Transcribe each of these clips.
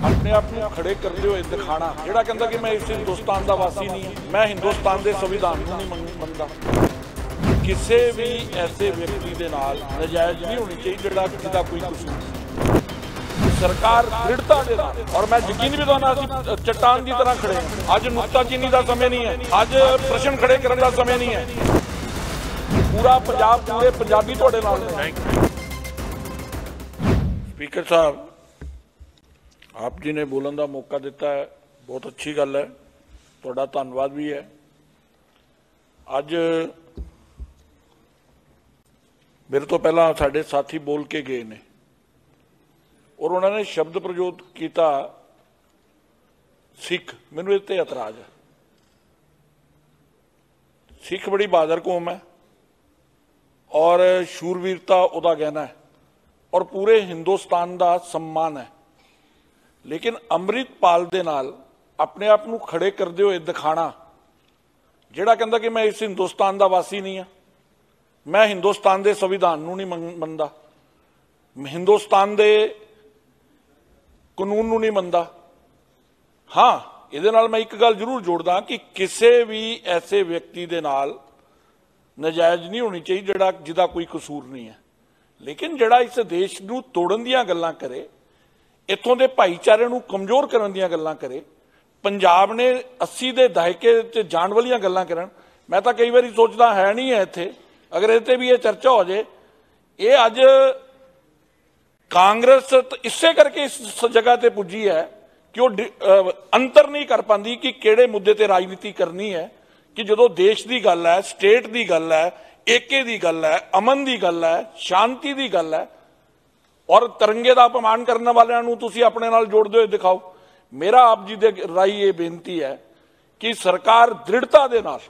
अपने आप को खड़े करते हुए दिखाना ਜਿਹੜਾ ਕਹਿੰਦਾ कि मैं इस हिंदुस्तान का वासी नहीं हूं, मैं हिंदुस्तान के संविधान को नहीं मनता। किसी भी ऐसे व्यक्ति के नाल नजायज नहीं होनी चाहिए जिहदा कोई कसूर। सरकार दृढ़ता के नाल और मैं यकीन भी दवाना असीं चट्टान की तरह खड़े हैं। अज नुक्ताचीनी का समय नहीं है, अज प्रश्न खड़े करने का समय नहीं है। पूरा पंजाब, पूरे पंजाबी तुहाडे नाल ने। स्पीकर साहब, आप जी ने बोलने का मौका दिता है, बहुत अच्छी गल है, तुहाडा धन्नवाद भी है। अज मेरे तो पहला साडे साथी बोल के गए ने और उन्होंने शब्द प्रयोग किया सिख। मैनूं इस ते एतराज है। सिख बड़ी बहादुर कौम है और शूरवीरता उहदा गहना है और पूरे हिंदुस्तान का सम्मान है। लेकिन अमृतपाल दे नाल अपने आप को खड़े करते हुए दिखाना जिहड़ा कहंदा कि मैं इस हिंदुस्तान का वासी नहीं हाँ, मैं हिंदुस्तान के संविधान को नहीं मनता, हिंदुस्तान के कानून को नहीं मनता। हाँ, इहदे नाल मैं एक गल जरूर जोड़दा कि किसी भी ऐसे व्यक्ति दे नाल नजायज नहीं होनी चाहिए जिहदा कोई कसूर नहीं है। लेकिन जिहड़ा इस देश को तोड़न दीयां गल्लां करे, इत्थों के भाईचारे को कमजोर करने दीयां गल्लां करे, पंजाब ने 80 के दहाके च जाण वालियां गल्लां करन, मैं तो कई बार सोचदा है नहीं है इत्थे। अगर इत्थे भी ये चर्चा हो जाए, ये अज कांग्रेस इसे करके इस जगह ते पुजी है कि वो अंतर नहीं कर पाती कि किहड़े मुद्दे ते राजनीति करनी है। कि जो देश की गल है, स्टेट की गल है, एके की गल है, अमन की गल है, शांति की गल है और तिरंगे का अपमान करने वालों तुसीं अपने नाल जोड़ते हुए दिखाओ। मेरा आप जी दे राही ये बेनती है कि सरकार दृढ़ता दे नाल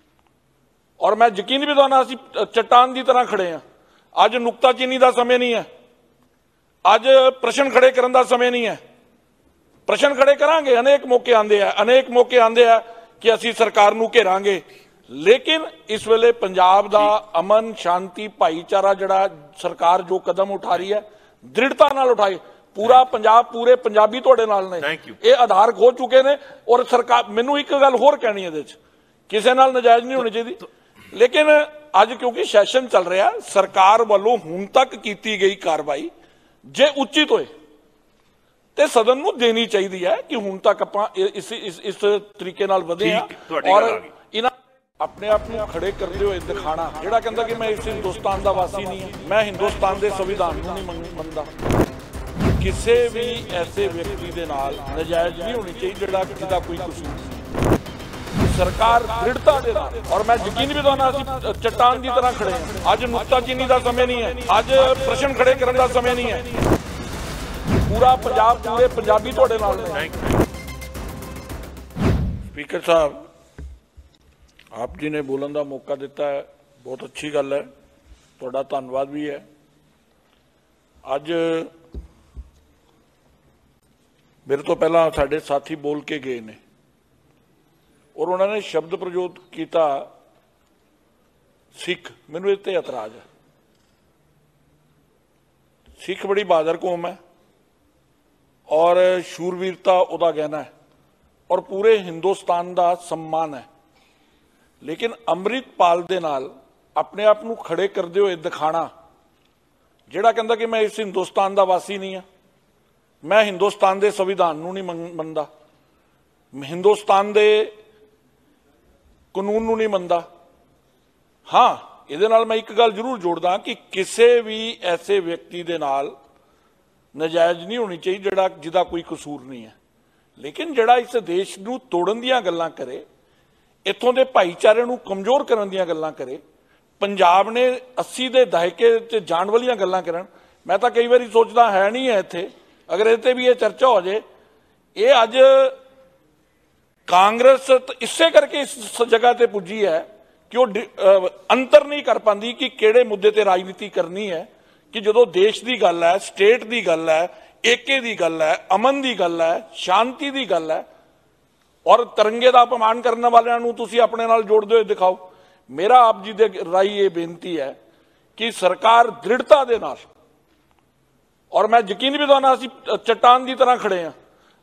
और मैं यकीन भी दवाना असीं चट्टान की तरह खड़े हैं। अज नुक्ताचीनी का समय नहीं है, अज प्रश्न खड़े करने का समय नहीं है। प्रश्न खड़े करांगे, अनेक मौके आंदे हैं, अनेक मौके आंदे हैं कि असीं सरकार नूं घेरांगे। लेकिन इस वेले पंजाब दा अमन, शांति, भाईचारा जिहड़ा सरकार जो कदम उठा रही है, दृढ़ता नाल उठाए। पूरा पंजाब, पूरे पंजाबी तुहाडे नाल ने, ये आधार खो चुके ने। और सरकार, मैनूं एक गल होर कहनी है, किसी नाल नजायज नहीं होनी चाहिए। लेकिन अज क्योंकि सैशन चल रहा, सरकार वालों हुण तक की गई कार्रवाई जे उचित होए ते सदन नूं देनी चाहिए है कि हुण तक आपां इस तरीके नाल वधे आ और इन्हां अपने आप को खड़े करते हुए दिखाना जिहड़ा कहंदा कि मैं इस हिंदुस्तान का वासी नहीं हाँ, मैं हिंदुस्तान के संविधान को नहीं मनता। किसी भी ऐसे व्यक्ति के नाल नजायज नहीं होनी चाहिए जिहदा कोई कसूर। सरकार दृढ़ता के नाल और मैं यकीन भी दवाना असीं चट्टान की तरह खड़े हैं। अज नुक्ताचीनी का समय नहीं है, अज प्रश्न खड़े करने का समय नहीं है। पूरा पंजाब, पूरे पंजाबी तुहाडे नाल ने। स्पीकर साहब, आप जी ने बोलने का मौका दिता है, बहुत अच्छी गल है, तुहाडा धन्नवाद भी है। अज मेरे तो पहला साडे साथी बोल के गए ने और उन्होंने शब्द प्रयोग किया सिख। मैनूं इस ते एतराज है। सिख बड़ी बहादुर कौम है और शूरवीरता उहदा गहना है और पूरे हिंदुस्तान का सम्मान है। लेकिन अमृतपाल दे नाल अपने आप को खड़े करते हुए दिखाना जिहड़ा कहंदा कि मैं इस हिंदुस्तान का वासी नहीं हाँ, मैं हिंदुस्तान के संविधान को नहीं मनता, हिंदुस्तान के कानून को नहीं मनता। हाँ, इहदे नाल मैं एक गल जरूर जोड़दा कि किसी भी ऐसे व्यक्ति के नाल नजायज नहीं होनी चाहिए जिहदा कोई कसूर नहीं है। लेकिन जिहड़ा इस देश को तोड़न दीयां गल्लां करे, इत्थों के भाईचारे को कमजोर करने दीयां गल्लां करे, पंजाब ने 80 के दहाके च जाण वालियां गल्लां करन, मैं तो कई बार सोचदा है नहीं है इत्थे। अगर इत्थे भी ये चर्चा हो जाए, ये अज कांग्रेस इसे करके इस जगह ते पुजी है कि वो अंतर नहीं कर पाती कि किहड़े मुद्दे ते राजनीति करनी है। कि जो देश की गल है, स्टेट की गल है, एके की गल है, अमन की गल है, शांति की गल है और तिरंगे का अपमान करने वालों तुसीं अपने नाल जोड़ते हुए दिखाओ। मेरा आप जी दे राही ये बेनती है कि सरकार दृढ़ता दे नाल और मैं यकीन भी दवाना असीं चट्टान की तरह खड़े हैं।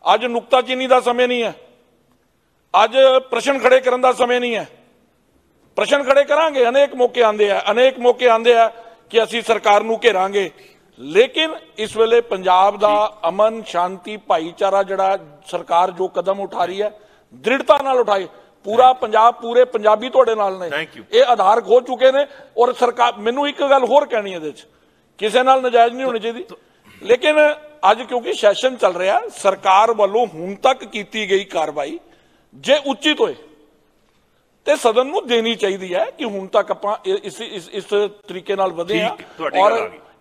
ਅੱਜ ਨੁਕਤਾਚੀਨੀ ਦਾ ਸਮੇਂ ਨਹੀਂ ਹੈ, ਅੱਜ ਪ੍ਰਸ਼ਨ ਖੜੇ ਕਰਨ ਦਾ ਸਮੇਂ ਨਹੀਂ ਹੈ। ਪ੍ਰਸ਼ਨ ਖੜੇ ਕਰਾਂਗੇ, ਅਨੇਕ ਮੌਕੇ ਆਉਂਦੇ ਆ ਕਿ ਅਸੀਂ ਸਰਕਾਰ ਨੂੰ ਘੇਰਾਂਗੇ, ਲੇਕਿਨ ਇਸ ਵੇਲੇ ਪੰਜਾਬ ਦਾ ਅਮਨ ਸ਼ਾਂਤੀ ਭਾਈਚਾਰਾ ਜਿਹੜਾ ਸਰਕਾਰ ਜੋ ਕਦਮ ਉਠਾ ਰਹੀ ਹੈ ਦ੍ਰਿੜਤਾ ਨਾਲ ਉਠਾਏ, ਪੂਰਾ ਪੰਜਾਬ ਪੂਰੇ ਪੰਜਾਬੀ ਤੁਹਾਡੇ ਨਾਲ ਨੇ, ਇਹ ਆਧਾਰ ਖੋ ਚੁੱਕੇ ਨੇ। ਔਰ ਸਰਕਾਰ, ਮੈਨੂੰ ਇੱਕ ਗੱਲ ਹੋਰ ਕਹਿਣੀ ਇਹਦੇ ਚ, ਕਿਸੇ ਨਾਲ ਨਜਾਇਜ਼ ਨਹੀਂ ਹੋਣੀ ਚਾਹੀਦੀ, ਲੇਕਿਨ ਅੱਜ ਕਿਉਂਕਿ ਸੈਸ਼ਨ ਚੱਲ ਰਿਹਾ, ਸਰਕਾਰ ਵੱਲੋਂ ਹੁਣ ਤੱਕ ਕੀਤੀ ਗਈ ਕਾਰਵਾਈ ਜੇ ਉਚਿਤ ਹੋਏ ਤੇ ਸਦਨ ਨੂੰ ਦੇਣੀ ਚਾਹੀਦੀ ਹੈ ਕਿ ਹੁਣ ਤੱਕ ਆਪਾਂ ਇਸ ਤਰੀਕੇ ਨਾਲ ਵਧੇ ਆ। ਔਰ